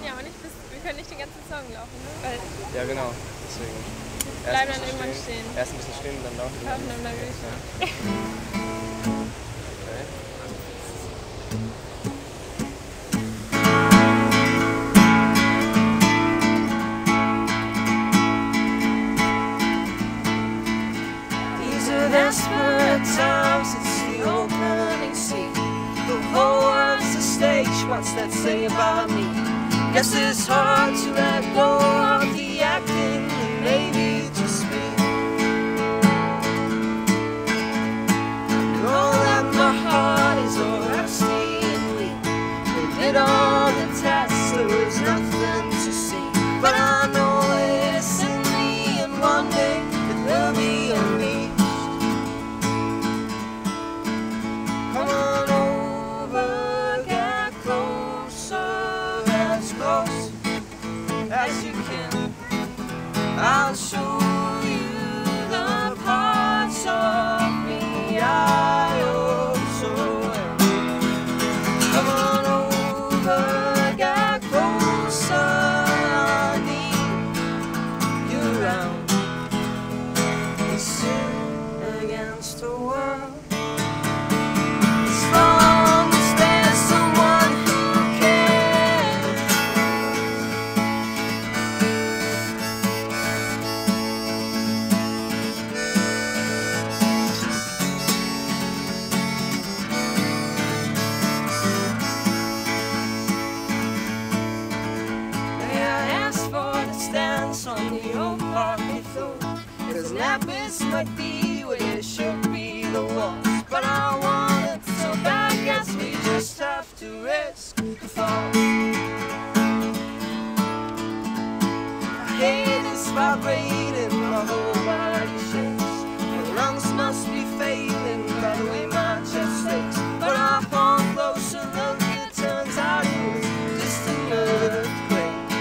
ja auch nicht wir können nicht den ganzen Song laufen, ne? Weil ja, genau. Deswegen. wir bleiben dann irgendwann stehen. Erst ein bisschen stehen, dann laufen. Laufen, dann bleiben wir stehen. Okay. Desperate times, it's the opening scene. The whole world's a stage, what's that say about me? Guess it's hard to let go of the acting, and maybe just me. I know that my heart is all rusty and weak. We did all the tests, there was nothing to see. But I know it's in me, and one day it will be unleashed. Come on over, get closer, as close as you can. I'll show you the parts of me I also am. Come on over, get closer, I need you around. It's sin against the world. On the old party floor, 'cause nappies might be where they should be, the walls. But I want it so bad, guess we just have to risk the fall. I hate this vibrating, my whole body shakes. My lungs must be failing by the way my chest aches. But upon closer look, it turns out it was just an earthquake.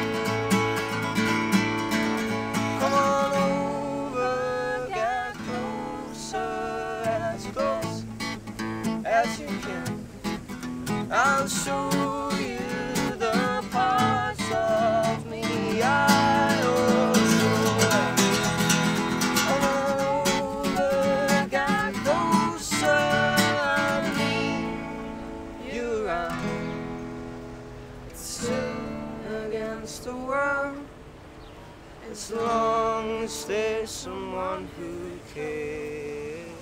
As you can, I'll show you the parts of me I also am. Come on over, get closer, I need you around. It's sin against the world, as long as there's someone who cares.